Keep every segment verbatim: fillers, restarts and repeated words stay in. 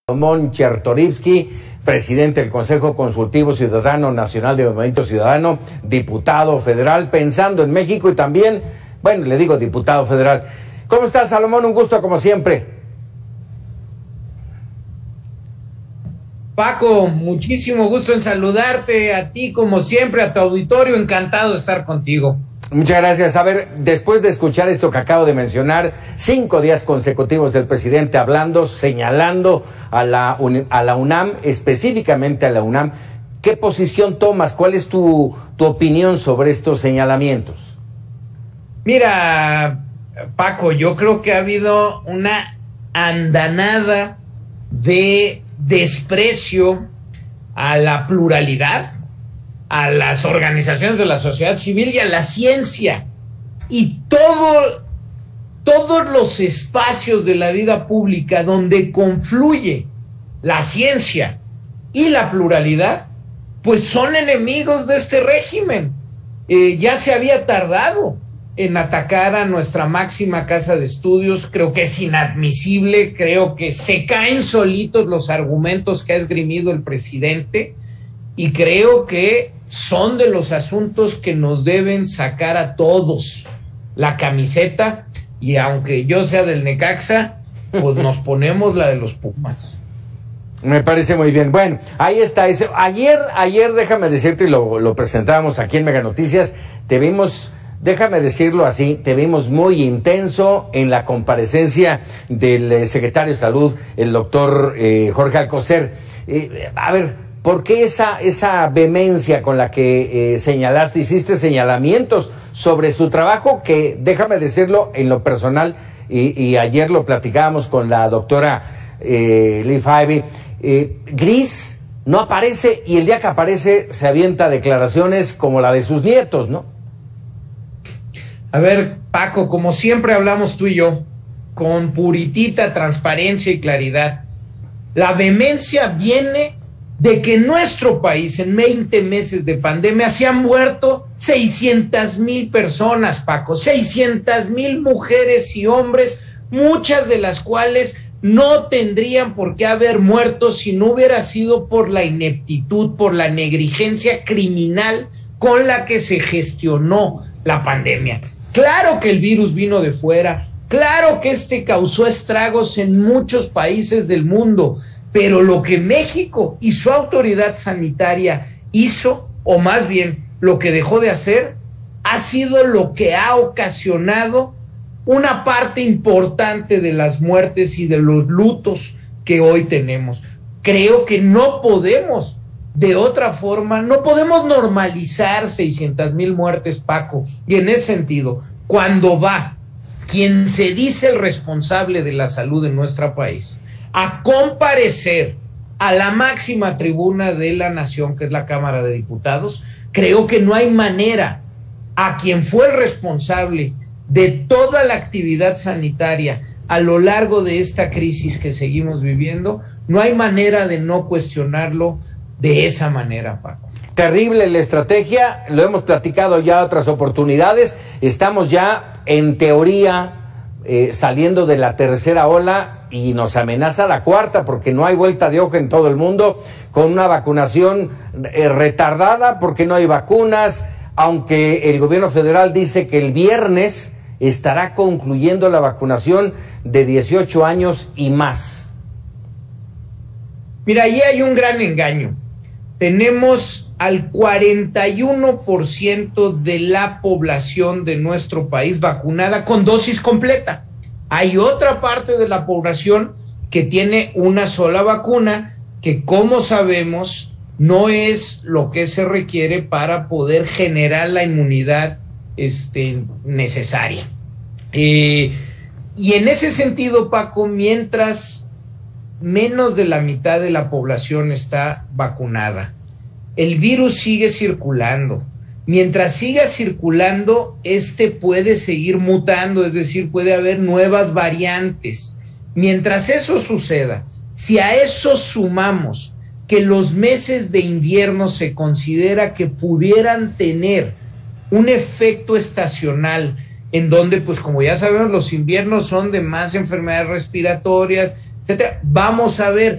Salomón Chertorivsky, presidente del Consejo Consultivo Ciudadano Nacional de Movimiento Ciudadano, diputado federal, pensando en México y también, bueno, le digo diputado federal. ¿Cómo estás, Salomón? Un gusto como siempre. Paco, muchísimo gusto en saludarte, a ti como siempre, a tu auditorio, encantado de estar contigo. Muchas gracias. A ver, después de escuchar esto que acabo de mencionar, cinco días consecutivos del presidente hablando, señalando a la, a la UNAM, específicamente a la UNAM, ¿qué posición tomas? ¿Cuál es tu, tu opinión sobre estos señalamientos? Mira, Paco, yo creo que ha habido una andanada de desprecio a la pluralidad, a las organizaciones de la sociedad civil y a la ciencia, y todo, todos los espacios de la vida pública donde confluye la ciencia y la pluralidad, pues son enemigos de este régimen. Eh, ya se había tardado en atacar a nuestra máxima casa de estudios. Creo que es inadmisible, creo que se caen solitos los argumentos que ha esgrimido el presidente, y creo que son de los asuntos que nos deben sacar a todos la camiseta, y aunque yo sea del Necaxa, pues nos ponemos la de los Pumas. Me parece muy bien. Bueno, ahí está. Ese. Ayer, ayer, déjame decirte, y lo, lo presentábamos aquí en Mega Noticias, te vimos, déjame decirlo así, te vimos muy intenso en la comparecencia del eh, secretario de Salud, el doctor eh, Jorge Alcocer. Eh, a ver, ¿por qué esa, esa vehemencia con la que eh, señalaste, hiciste señalamientos sobre su trabajo que, déjame decirlo, en lo personal, y, y ayer lo platicábamos con la doctora eh, Liv Ivey, eh, gris, no aparece, y el día que aparece se avienta declaraciones como la de sus nietos, ¿no? A ver, Paco, como siempre hablamos tú y yo, con puritita transparencia y claridad, la vehemencia viene de que en nuestro país, en veinte meses de pandemia, se han muerto seiscientas mil personas, Paco, seiscientas mil mujeres y hombres, muchas de las cuales no tendrían por qué haber muerto si no hubiera sido por la ineptitud, por la negligencia criminal con la que se gestionó la pandemia. Claro que el virus vino de fuera, claro que este causó estragos en muchos países del mundo, pero lo que México y su autoridad sanitaria hizo, o más bien lo que dejó de hacer, ha sido lo que ha ocasionado una parte importante de las muertes y de los lutos que hoy tenemos. Creo que no podemos, de otra forma, no podemos normalizar seiscientas mil muertes, Paco. Y en ese sentido, cuando va quien se dice el responsable de la salud en nuestro país a comparecer a la máxima tribuna de la nación, que es la Cámara de Diputados, creo que no hay manera a quien fue el responsable de toda la actividad sanitaria a lo largo de esta crisis que seguimos viviendo, no hay manera de no cuestionarlo de esa manera, Paco. Terrible la estrategia, lo hemos platicado ya otras oportunidades, estamos ya en teoría eh, saliendo de la tercera ola y nos amenaza la cuarta porque no hay vuelta de hoja en todo el mundo, con una vacunación eh, retardada porque no hay vacunas, aunque el gobierno federal dice que el viernes estará concluyendo la vacunación de dieciocho años y más. Mira, ahí hay un gran engaño. Tenemos al cuarenta y uno por ciento de la población de nuestro país vacunada con dosis completa. Hay otra parte de la población que tiene una sola vacuna, que, como sabemos, no es lo que se requiere para poder generar la inmunidad este, necesaria. Eh, y en ese sentido, Paco, mientras menos de la mitad de la población está vacunada, el virus sigue circulando. Mientras siga circulando, este puede seguir mutando, es decir, puede haber nuevas variantes. Mientras eso suceda, si a eso sumamos que los meses de invierno se considera que pudieran tener un efecto estacional, en donde, pues como ya sabemos, los inviernos son de más enfermedades respiratorias, etcétera. Vamos a ver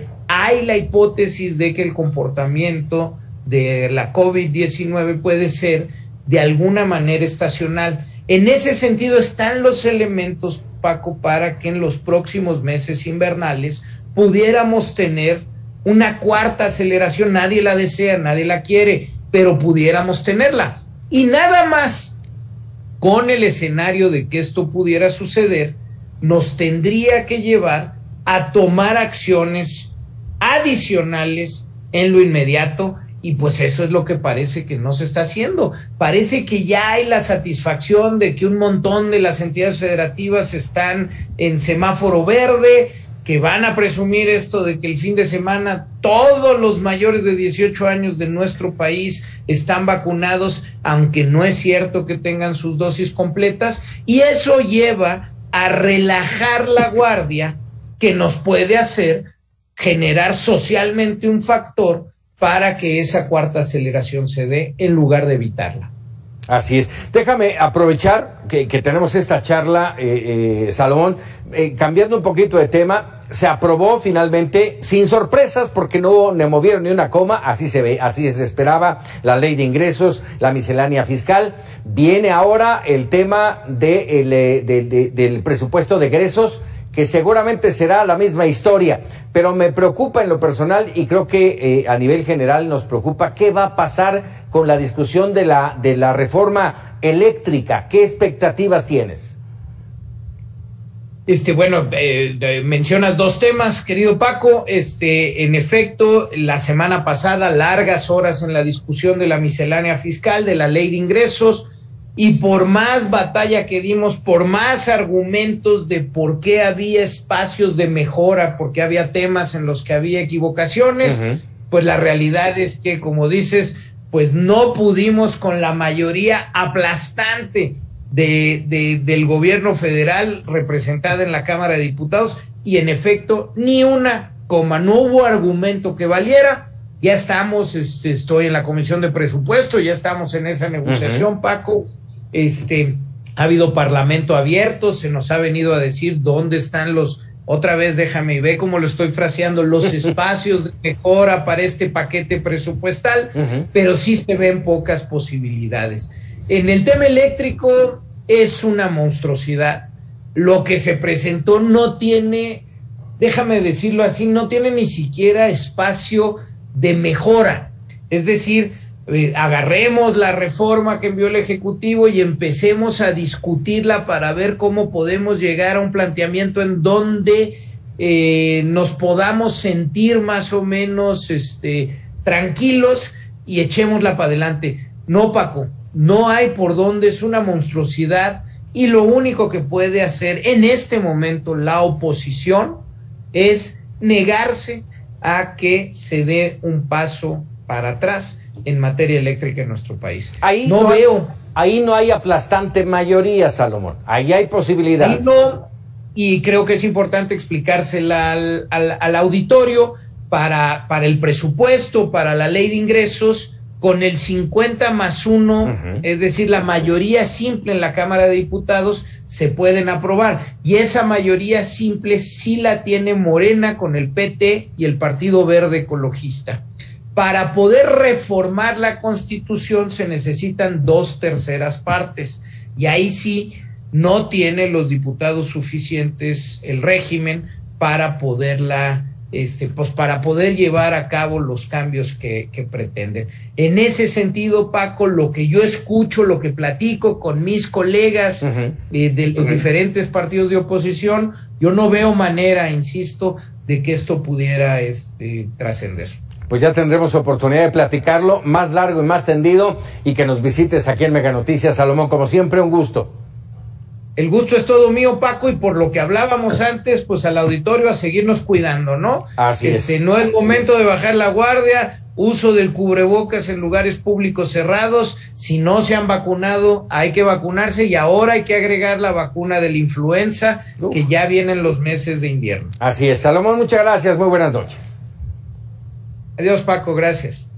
hay la hipótesis de que el comportamiento de la COVID diecinueve puede ser de alguna manera estacional. En ese sentido están los elementos, Paco, para que en los próximos meses invernales pudiéramos tener una cuarta aceleración. Nadie la desea, nadie la quiere, pero pudiéramos tenerla. Y nada más con el escenario de que esto pudiera suceder, nos tendría que llevar a tomar acciones adicionales en lo inmediato, y pues eso es lo que parece que no se está haciendo. Parece que ya hay la satisfacción de que un montón de las entidades federativas están en semáforo verde, que van a presumir esto de que el fin de semana todos los mayores de dieciocho años de nuestro país están vacunados, aunque no es cierto que tengan sus dosis completas, y eso lleva a relajar la guardia, que nos puede hacer generar socialmente un factor para que esa cuarta aceleración se dé en lugar de evitarla. Así es. Déjame aprovechar que, que tenemos esta charla, eh, eh, Salomón, eh, cambiando un poquito de tema. Se aprobó finalmente, sin sorpresas, porque no le movieron ni una coma, así se ve, así se esperaba, la ley de ingresos, la miscelánea fiscal. Viene ahora el tema de el, de, de, del presupuesto de egresos, que seguramente será la misma historia, pero me preocupa en lo personal, y creo que eh, a nivel general nos preocupa qué va a pasar con la discusión de la, de la reforma eléctrica. ¿Qué expectativas tienes? Este, bueno, eh, eh, mencionas dos temas, querido Paco. Este, en efecto, la semana pasada, largas horas en la discusión de la miscelánea fiscal, de la ley de ingresos, y por más batalla que dimos, por más argumentos de por qué había espacios de mejora, por qué había temas en los que había equivocaciones, uh-huh. pues la realidad es que, como dices, pues no pudimos con la mayoría aplastante De, de, del gobierno federal representada en la Cámara de Diputados, y en efecto ni una coma, no hubo argumento que valiera. Ya estamos, este, estoy en la Comisión de Presupuesto, ya estamos en esa negociación, uh-huh. Paco. Este, ha habido parlamento abierto, se nos ha venido a decir dónde están los, otra vez déjame y ve cómo lo estoy fraseando, los espacios de mejora para este paquete presupuestal, uh-huh. pero sí se ven pocas posibilidades. En el tema eléctrico es una monstruosidad. Lo que se presentó no tiene, déjame decirlo así, no tiene ni siquiera espacio de mejora. Es decir, eh, agarremos la reforma que envió el Ejecutivo y empecemos a discutirla para ver cómo podemos llegar a un planteamiento en donde eh, nos podamos sentir más o menos este, tranquilos y echémosla para adelante. No, Paco. No hay por dónde, es una monstruosidad, y lo único que puede hacer en este momento la oposición es negarse a que se dé un paso para atrás en materia eléctrica en nuestro país. Ahí no, no veo. Ahí no hay aplastante mayoría, Salomón. Ahí hay posibilidades. Ahí no, y creo que es importante explicársela al, al, al auditorio. Para, para el presupuesto, para la ley de ingresos, con el cincuenta más uno, uh-huh. es decir, la mayoría simple en la Cámara de Diputados, se pueden aprobar. Y esa mayoría simple sí la tiene Morena con el P T y el Partido Verde Ecologista. Para poder reformar la Constitución se necesitan dos terceras partes, y ahí sí no tiene los diputados suficientes el régimen para poderla Este, pues para poder llevar a cabo los cambios que, que pretenden. En ese sentido, Paco, lo que yo escucho, lo que platico con mis colegas uh-huh. eh, de los uh-huh. diferentes partidos de oposición, yo no veo manera, insisto, de que esto pudiera este, trascender. Pues ya tendremos oportunidad de platicarlo más largo y más tendido, y que nos visites aquí en Mega Noticias. Salomón, como siempre, un gusto. El gusto es todo mío, Paco, y por lo que hablábamos antes, pues al auditorio a seguirnos cuidando, ¿no? Así este, es. No es momento de bajar la guardia, uso del cubrebocas en lugares públicos cerrados. Si no se han vacunado, hay que vacunarse, y ahora hay que agregar la vacuna de la influenza, Uf. que ya vienen los meses de invierno. Así es. Salomón, muchas gracias, muy buenas noches. Adiós, Paco, gracias.